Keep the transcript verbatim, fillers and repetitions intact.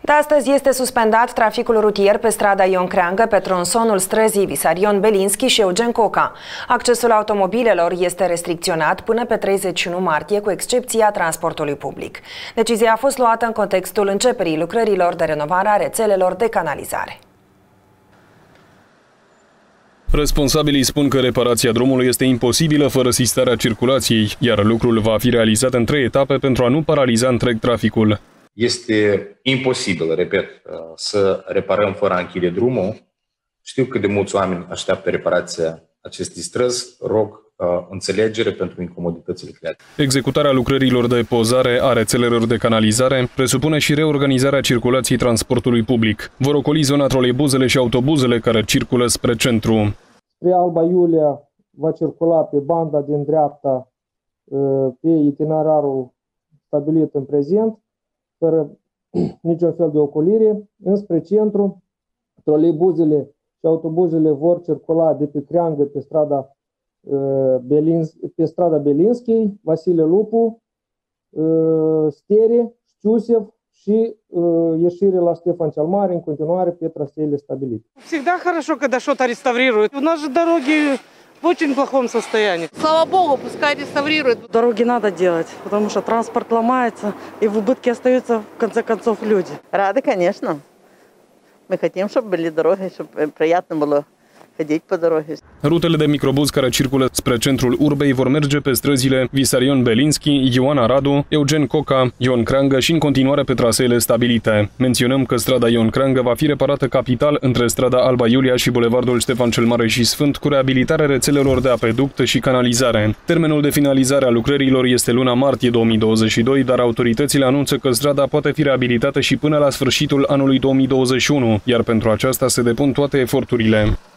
De astăzi este suspendat traficul rutier pe strada Ion Creangă, pe tronsonul străzii Visarion Belinski și Eugen Coca. Accesul automobilelor este restricționat până pe treizeci și unu martie, cu excepția transportului public. Decizia a fost luată în contextul începerii lucrărilor de renovare a rețelelor de canalizare. Responsabilii spun că reparația drumului este imposibilă fără sistarea circulației, iar lucrul va fi realizat în trei etape pentru a nu paraliza întreg traficul. Este imposibil, repet, să reparăm fără a închide drumul. Știu că de mulți oameni așteaptă reparația acestei străzi. Rog înțelegere pentru incomoditățile create. Executarea lucrărilor de pozare a rețelelor de canalizare presupune și reorganizarea circulației transportului public. Vor ocoli zona troleibuzele și autobuzele care circulă spre centru. Spre Alba Iulia va circula pe banda din dreapta pe itinerarul stabilit în prezent, fără niciun fel de ocolire. Înspre centru, troleibuzele și autobuzele vor circula de pe Creangă pe strada, pe strada Belinski, Vasile Lupu, Stere, Știusev și ieșire la Ștefan cel Mare în continuare pe traseele stabilite. Всегда хорошо, когда что-то реставрируют. У нас же дороги в очень плохом состоянии. Слава богу, пускай реставрируют. Дороги надо делать, потому что транспорт ломается, и в убытке остаются, в конце концов, люди. Рады, конечно. Мы хотим, чтобы были дороги, чтобы приятно было ходить по дороге. Rutele de microbuz care circulă spre centrul urbei vor merge pe străzile Visarion Belinski, Ioana Radu, Eugen Coca, Ion Creangă și în continuare pe traseele stabilite. Menționăm că strada Ion Creangă va fi reparată capital între strada Alba Iulia și bulevardul Ștefan cel Mare și Sfânt, cu reabilitarea rețelelor de apeduct și canalizare. Termenul de finalizare a lucrărilor este luna martie două mii douăzeci și doi, dar autoritățile anunță că strada poate fi reabilitată și până la sfârșitul anului două mii douăzeci și unu, iar pentru aceasta se depun toate eforturile.